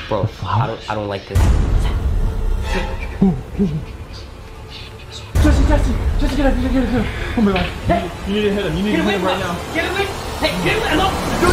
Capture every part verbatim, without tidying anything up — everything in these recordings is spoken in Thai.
Bro, I don't, I don't like this. Jesse, Jesse, Jesse, get up, get up, get up, get up. Oh my god. Hey, you need to hit him. You need to hit him right now. Get him, hey, get him, hello.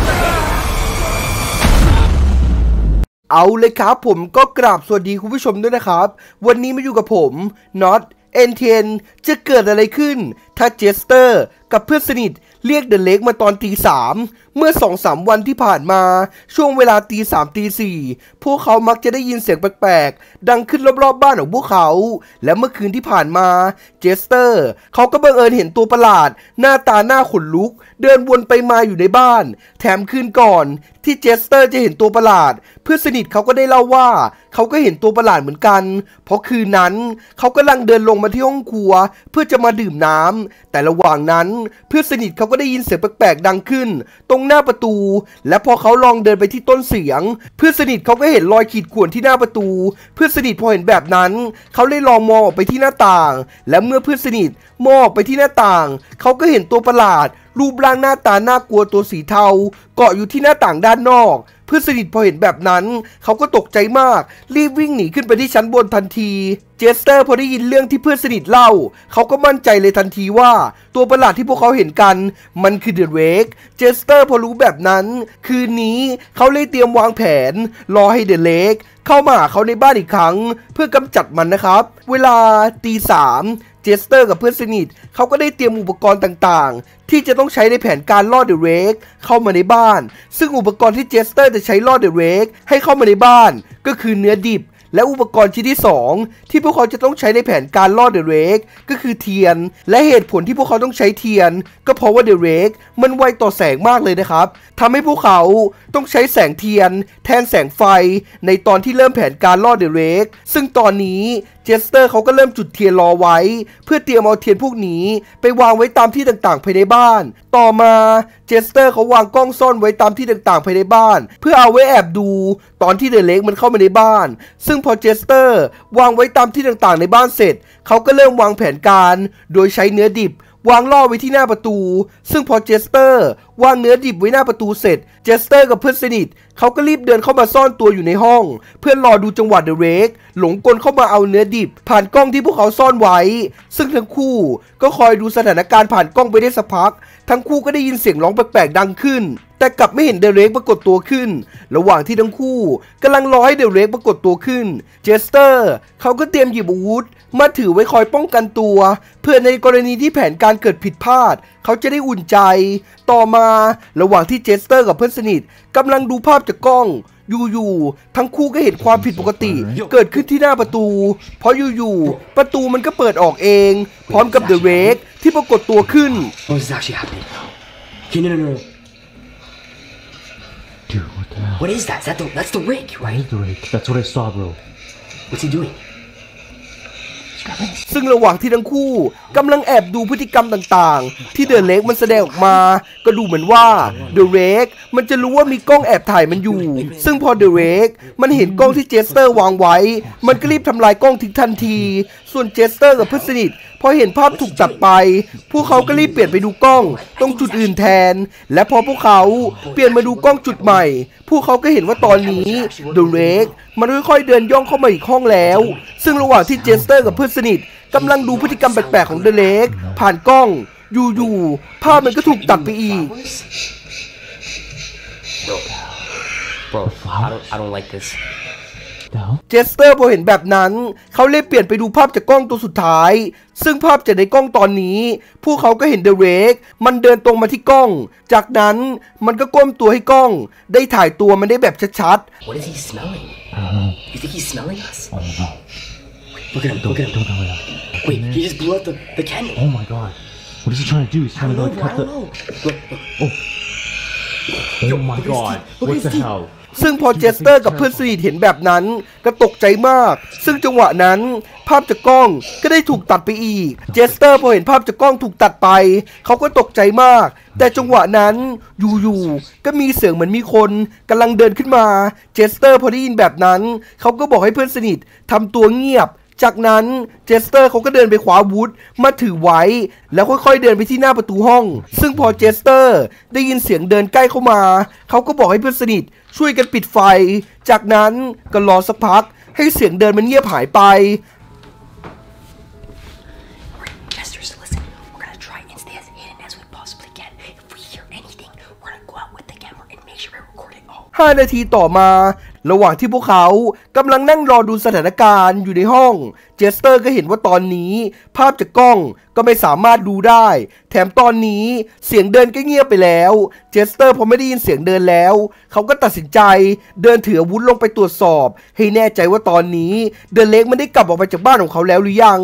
เอาเลยครับผมก็กราบสวัสดีคุณผู้ชมด้วยนะครับวันนี้มาอยู่กับผมน็อต เอ็น ที เอ็น จะเกิดอะไรขึ้นถ้าเจสเตอร์กับเพื่อนสนิทเรียกเดอะเล็กมาตอนตีสามเมื่อ สองสาม วันที่ผ่านมาช่วงเวลาตีสามตีสี่พวกเขามักจะได้ยินเสียงแปลกๆดังขึ้นรอบๆบ้านของพวกเขาและเมื่อคืนที่ผ่านมาเจสเตอร์เขาก็บังเอิญเห็นตัวประหลาดหน้าตาหน้าขนลุกเดินวนไปมาอยู่ในบ้านแถมคืนก่อนที่เจสเตอร์จะเห็นตัวประหลาดเพื่อนสนิทเขาก็ได้เล่าว่าเขาก็เห็นตัวประหลาดเหมือนกันเพราะคืนนั้นเขากำลังเดินลงมาที่ห้องครัวเพื่อจะมาดื่มน้ำแต่ระหว่างนั้นเพื่อนสนิทเขาก็ได้ยินเสียงแปลกๆดังขึ้นตรงหน้าประตูและพอเขาลองเดินไปที่ต้นเสียงเพื่อนสนิทเขาก็เห็นรอยขีดข่วนที่หน้าประตูเพื่อนสนิทพอเห็นแบบนั้นเขาเลยลองมองออกไปที่หน้าต่างและเมื่อเพื่อนสนิทมองออกไปที่หน้าต่างเขาก็เห็นตัวประหลาดรูปร่างหน้าตาน่ากลัวตัวสีเทาเกาะอยู่ที่หน้าต่างด้านนอกเพื่อนสนิทพอเห็นแบบนั้นเขาก็ตกใจมากรีบวิ่งหนีขึ้นไปที่ชั้นบนทันทีเจสเตอร์พอได้ยินเรื่องที่เพื่อนสนิทเล่าเขาก็มั่นใจเลยทันทีว่าตัวประหลาดที่พวกเขาเห็นกันมันคือเดอะเรกเจสเตอร์พอรู้แบบนั้นคืนนี้เขาเลยเตรียมวางแผนรอให้เดอะเรกเข้ามาหาเขาในบ้านอีกครั้งเพื่อกำจัดมันนะครับเวลาตีสามเจสเตอร์กับเพื่อนสนิทเขาก็ได้เตรียมอุปกรณ์ต่างๆที่จะต้องใช้ในแผนการล่อเดอะเรกเข้ามาในบ้านซึ่งอุปกรณ์ที่เจสเตอร์จะใช้ล่อเดอะเรกให้เข้ามาในบ้านก็คือเนื้อดิบและอุปกรณ์ชิ้นที่สองที่พวกเขาจะต้องใช้ในแผนการล่อเดอะเรกก็คือเทียนและเหตุผลที่พวกเขาต้องใช้เทียนก็เพราะว่าเดอะเรกมันไวต่อแสงมากเลยนะครับทำให้พวกเขาต้องใช้แสงเทียนแทนแสงไฟในตอนที่เริ่มแผนการล่อเดอะเรกซึ่งตอนนี้เจสเตอร์เขาก็เริ่มจุดเทียนรอไว้เพื่อเตรียมเอาเทียนพวกนี้ไปวางไว้ตามที่ต่างๆภายในบ้านต่อมาเจสเตอร์เขาวางกล้องซ่อนไว้ตามที่ต่างๆภายในบ้านเพื่อเอาไว้แอบดูตอนที่เดอะเล็กมันเข้ามาในบ้านซึ่งพอเจสเตอร์วางไว้ตามที่ต่างๆในบ้านเสร็จเขาก็เริ่มวางแผนการโดยใช้เนื้อดิบวางล่อไว้ที่หน้าประตูซึ่งพอเจสเตอร์วางเนื้อดิบไว้หน้าประตูเสร็จเจสเตอร์กับเพื่อนสนิทเขาก็รีบเดินเข้ามาซ่อนตัวอยู่ในห้องเพื่อรอดูจังหวะเดอะเรกหลงกลเข้ามาเอาเนื้อดิบผ่านกล้องที่พวกเขาซ่อนไว้ซึ่งทั้งคู่ก็คอยดูสถานการณ์ผ่านกล้องไปได้สักพักทั้งคู่ก็ได้ยินเสียงร้องแปลกๆดังขึ้นแต่กลับไม่เห็นเดอะเรกปรากฏตัวขึ้นระหว่างที่ทั้งคู่กำลังรอให้เดอะเรกปรากฏตัวขึ้นเจสเตอร์เขาก็เตรียมหยิบอาวุธมาถือไว้คอยป้องกันตัวเพื่อในกรณีที่แผนการเกิดผิดพลาดเขาจะได้อุ่นใจต่อมาระหว่างที่เจสเตอร์กับเพื่อนสนิทกำลังดูภาพจากกล้องอยู่ๆทั้งคู่ก็เห็นความผิดปกติเกิดขึ้นที่หน้าประตูเพราะอยู่ๆประตูมันก็เปิดออกเองพร้อมกับเดอะเรกที่ปรากฏตัวขึ้น Dude, what the hell? What is that? Is that the, that's the rig, right? That's the rig. That's what I saw, bro. What's he doing? ซึ่งระหว่างที่ทั้งคู่กำลังแอบดูพฤติกรรมต่างๆที่เดอะเรกมันแสดงออกมาก็ดูเหมือนว่าเดอะเรกมันจะรู้ว่ามีกล้องแอบถ่ายมันอยู่ซึ่งพอเดอะเรกมันเห็นกล้องที่เจสเตอร์วางไว้มันก็รีบทำลายกล้องทิ้งทันทีส่วนเจสเตอร์กับเพื่อนสนิทพอเห็นภาพถูกตัดไปพวกเขาก็รีบเปลี่ยนไปดูกล้องตรงจุดอื่นแทนและพอพวกเขาเปลี่ยนมาดูกล้องจุดใหม่พวกเขาก็เห็นว่าตอนนี้เดอะเรกมันค่อยๆเดินย่องเข้ามาอีกห้องแล้วซึ่งระหว่างที่เจสเตอร์กับเพื่อนสนิทกำลังดูพฤติกรรมแปลกๆของเดอะเล็กผ่านกล้องอยู่ๆภาพมันก็ถูกตัดไปอีก Bro, I don't, I don't like this. เจสเตอร์พอเห็นแบบนั้นเขาเลยเปลี่ยนไปดูภาพจากกล้องตัวสุดท้ายซึ่งภาพจากในกล้องตอนนี้พวกเขาก็เห็นเดอะเรกมันเดินตรงมาที่กล้องจากนั้นมันก็ก้มตัวให้กล้องได้ถ่ายตัวมันได้แบบชัดๆ What is he smelling? I don't know. You think he's smelling us? I don't know. Look at him, look at him. Don't tell me that. Wait, he just blew up the, the candle. Oh my god. What is he trying to do? He's trying to like cut the... Look, look. Oh. Oh my god. What the hell? ซึ่งพอเจสเตอร์กับเพื่อนสนิทเห็นแบบนั้นก็ตกใจมากซึ่งจังหวะนั้นภาพจากกล้องก็ได้ถูกตัดไปอีกเจสเตอร์พอเห็นภาพจากกล้องถูกตัดไปเขาก็ตกใจมากแต่จังหวะนั้นอยู่ๆก็มีเสียงเหมือนมีคนกำลังเดินขึ้นมาเจสเตอร์พอได้ยินแบบนั้นเขาก็บอกให้เพื่อนสนิททำตัวเงียบจากนั้นเจสเตอร์เขาก็เดินไปคว้าอาวุธมาถือไว้แล้วค่อยๆเดินไปที่หน้าประตูห้องซึ่งพอเจสเตอร์ได้ยินเสียงเดินใกล้เข้ามาเขาก็บอกให้เพื่อนสนิทช่วยกันปิดไฟจากนั้นก็รอสักพักให้เสียงเดินมันเงียบหายไปห้านาทีต่อมาระหว่างที่พวกเขากำลังนั่งรอดูสถานการณ์อยู่ในห้องเจสเตอร์ก็เห็นว่าตอนนี้ภาพจากกล้องก็ไม่สามารถดูได้แถมตอนนี้เสียงเดินก็เงียบไปแล้วเจสเตอร์พอไม่ได้ยินเสียงเดินแล้วเขาก็ตัดสินใจเดินถืออาวุธลงไปตรวจสอบให้แน่ใจว่าตอนนี้เดอะเล็กมันได้กลับออกไปจากบ้านของเขาแล้วหรือยัง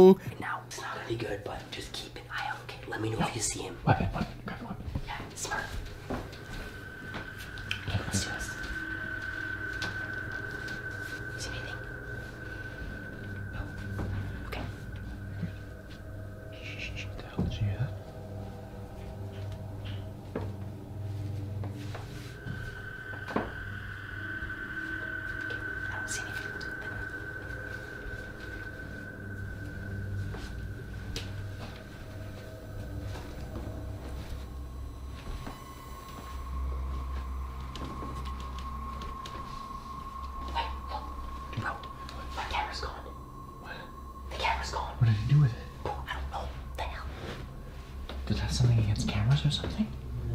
What did he do with it? I don't know. What the hell? Does it have something against cameras or something?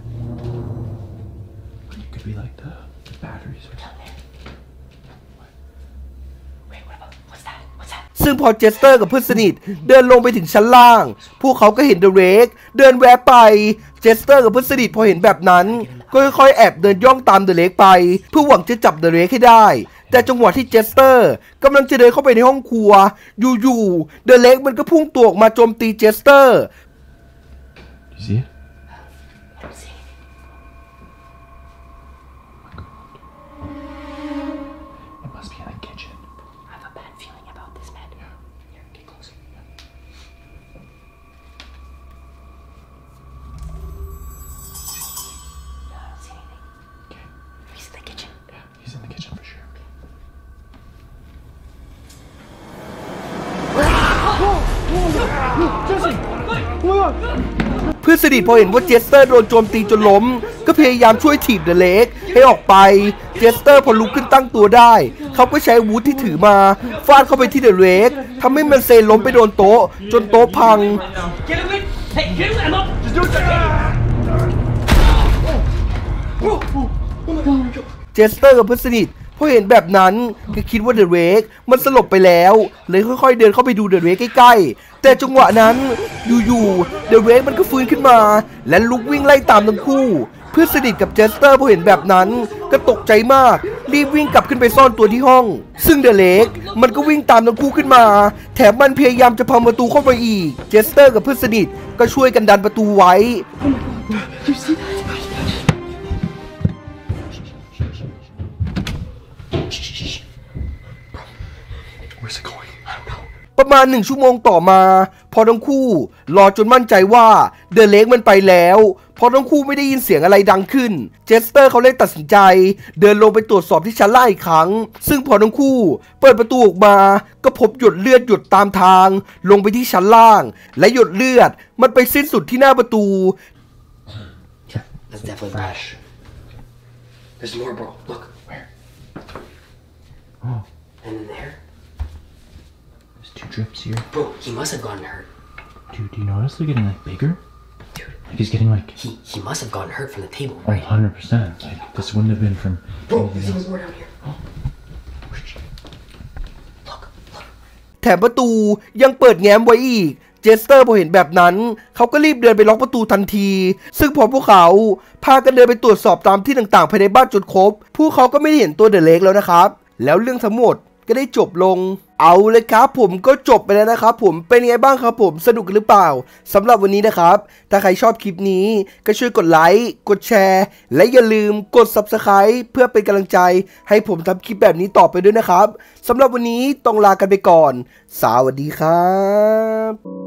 It could be like the, the batteries or something. Wait, what about? What's that? What's that? ซึ่งพอเจสเตอร์กับเพื่อนสนิทเดินลงไปถึงชั้นล่างพวกเขาก็เห็นเดอะเรกเดินแวะไปเจสเตอร์กับเพื่อนสนิทพอเห็นแบบนั้นก็ค่อยๆแอบเดินย่องตามเดอะเรกไปเพื่อหวังจะจับเดอะเรกให้ได้แต่จังหวะที่เจสเตอร์กำลังจะเดินเข้าไปในห้องครัวอยู่ๆเดอะเล็กมันก็พุ่งตัวออกมาโจมตีเจสเตอร์ You see it? I don't see anything. Oh my god. It must be in the kitchen. I have a bad feeling about this, man. Yeah. Here, get closer. Yeah. No, I don't see anything. Okay. He's in the kitchen. Yeah, he's in the kitchen for sure. Jesse! Oh my god! เพื่อนสนิทพอเห็นว่าเจสเตอร์โดนโจมตีจนล้มก็พยายามช่วยถีบเดอะเล็กให้ออกไปเจสเตอร์พอลุกขึ้นตั้งตัวได้เขาก็ใช้อาวุธที่ถือมาฟาดเข้าไปที่เดอะเล็กทำให้มันเซล้มไปโดนโต๊ะจนโต๊ะพัง Get away! Hey, get away! I'm up! Just do it! เจสเตอร์กับเพื่อนสนิทพอเห็นแบบนั้นก็คิดว่าเดอะเรกมันสลบไปแล้วเลยค่อยๆเดินเข้าไปดูเดอะเรกใกล้ๆแต่จังหวะนั้นอยู่ๆเดอะเรกมันก็ฟื้นขึ้นมาและลุกวิ่งไล่ตามทั้งคู่เพื่อนสนิทกับเจสเตอร์พอเห็นแบบนั้นก็ตกใจมากรีบวิ่งกลับขึ้นไปซ่อนตัวที่ห้องซึ่งเดอะเรกมันก็วิ่งตามทั้งคู่ขึ้นมาแถมมันพยายามจะพังประตูเข้าไปอีกเจสเตอร์กับเพื่อนสนิทก็ช่วยกันดันประตูไว้ You see that? Where's it going? I don't know. ประมาณหนึ่งชั่วโมงต่อมาพอทั้งคู่รอจนมั่นใจว่าเดอะเล็กมันไปแล้วพอทั้งคู่ไม่ได้ยินเสียงอะไรดังขึ้นเจสเตอร์เขาเลยตัดสินใจเดินลงไปตรวจสอบที่ชั้นล่างอีกครั้งซึ่งพอทั้งคู่เปิดประตูออกมาก็พบหยดเลือดหยดตามทางลงไปที่ชั้นล่างและหยดเลือดมันไปสิ้นสุดที่หน้าประตู Yeah, that's definitely Fresh. There's more, bro. Look. Where? Oh, And then there. there's two drips here. Bro, he must have gotten hurt. Dude, do you notice they're getting like bigger? Dude, Like he's getting like he, he must have gotten hurt from the table, oh, right? one hundred percent. Like this wouldn't have been from Bro, anything there's else. even more down here. Look, look. แถมประตูยังเปิดแง้มไว้อีกเจสเตอร์พอเห็นแบบนั้นเขาก็รีบเดินไปล็อกประตูทันทีซึ่งพอพวกเขาพากันเดินไปตรวจสอบตามที่ต่างๆภายในบ้านจนครบพวกเขาก็ไม่ได้เห็นตัวเดอะเล็กแล้วนะครับแล้วเรื่องทั้งหมดก็ได้จบลงเอาเลยครับผมก็จบไปแล้วนะครับผมเป็นไงบ้างครับผมสนุกหรือเปล่าสำหรับวันนี้นะครับถ้าใครชอบคลิปนี้ก็ช่วยกดไลค์กดแชร์และอย่าลืมกด ซับสไครบ์ เพื่อเป็นกำลังใจให้ผมทำคลิปแบบนี้ต่อไปด้วยนะครับสำหรับวันนี้ต้องลากันไปก่อนสวัสดีครับ